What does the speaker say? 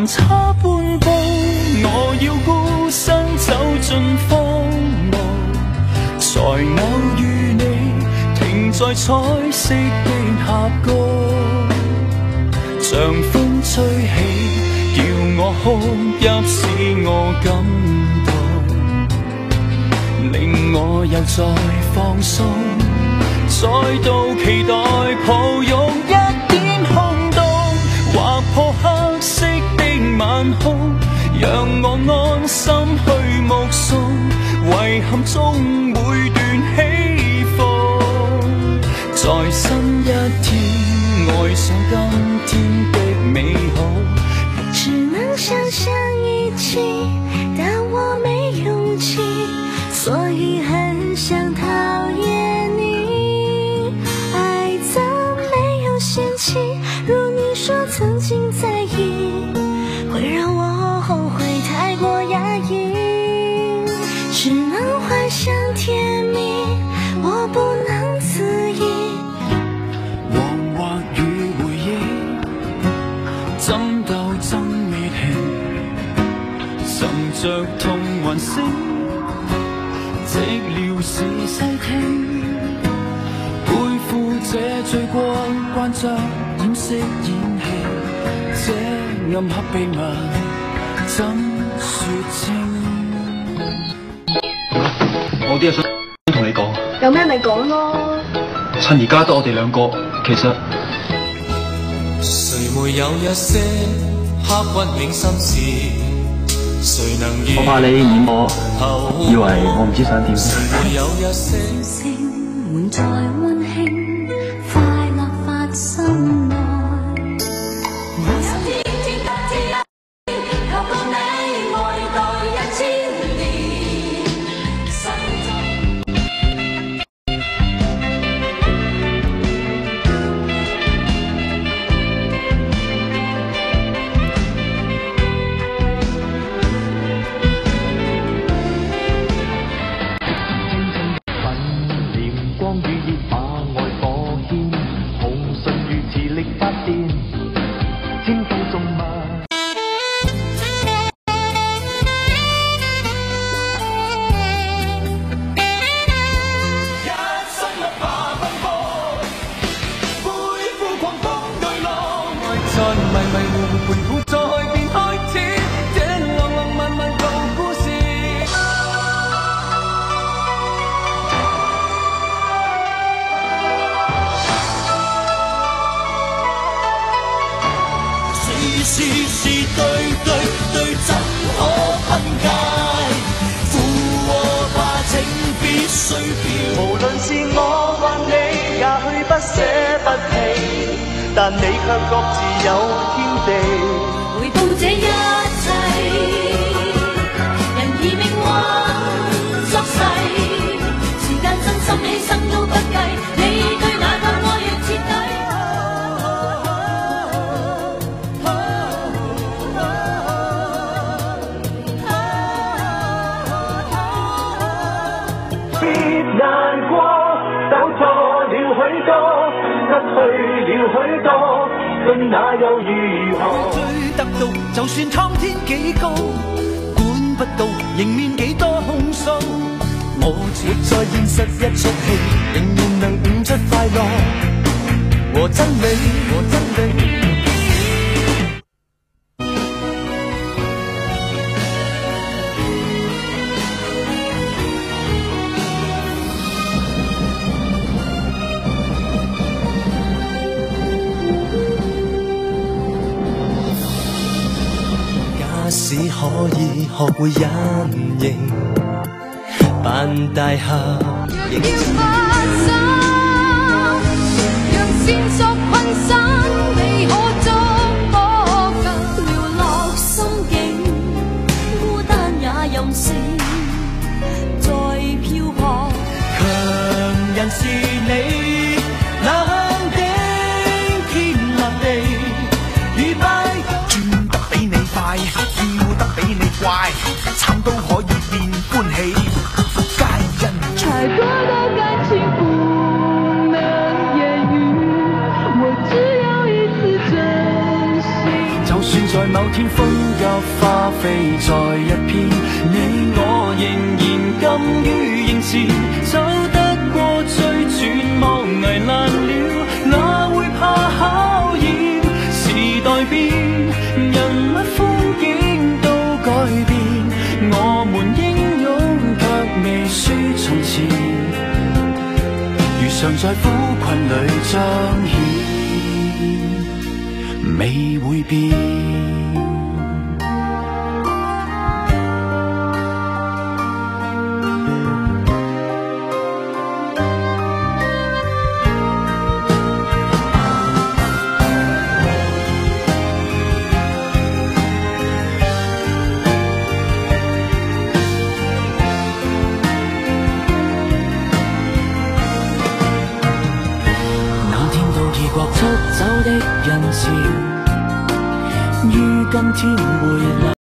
還差半步，我要孤身走進荒蕪，才偶遇你停在彩色的峽谷，像風吹起，叫我哭泣，使我感動，令我又再放鬆，再度期待抱擁一點空洞，劃破黑色的晚空，讓我安心去目送，遺憾中每段起伏，在新一天愛上今天的美好， 只能想象一起，但我沒勇氣，所以很想討厭你。愛怎沒有嫌棄，如你說曾經在意，會讓我後悔太過壓抑，只能幻想甜蜜，我不能自已。 惶惑與回憶，爭鬥爭未停，尋着痛還醒，寂寥時細聽，背負這罪過，慣着掩飾演戲，這暗黑秘密怎說清？我啲嘢想同你講， 有咩咪講咯。 趁而家得我哋兩個，其實誰沒有一些刻骨銘心事，誰能預我怕你嫌我以為我唔知想點。 誰沒有一些星滿載溫馨，快樂發生內。我有天天得知，求到你愛待1000年。 無論是我或你，也許不捨不棄，但你卻各自有天地。 回報這一切，人以命運作誓，時間真心犧牲都不計，你對那個愛若徹底。 別難過，走錯了許多，失去了許多，信那又如何？ 追得到，就算蒼天幾高，管不到迎面幾多控訴。我活在現實一出戲，仍然能悟出快樂和真理。 只可以學會隱形，扮大俠。 若要發生，讓線索困身，你可捉我更寥落心境，孤單也任性，在漂泊。 強人是你，那肯定天立地，與敗轉得比你快。比你怪，慘都可以變歡喜，皆因太多的感情不能言語，我只有一次真心。 就算在某天風花飛在一片，你我仍然甘於凝視，走得過最絕望危難了，哪會怕考驗？時代變，人物風景都改變，我們英勇卻未輸從前，如常在苦困裏彰顯，未會變。出走的人潮，於今天回來。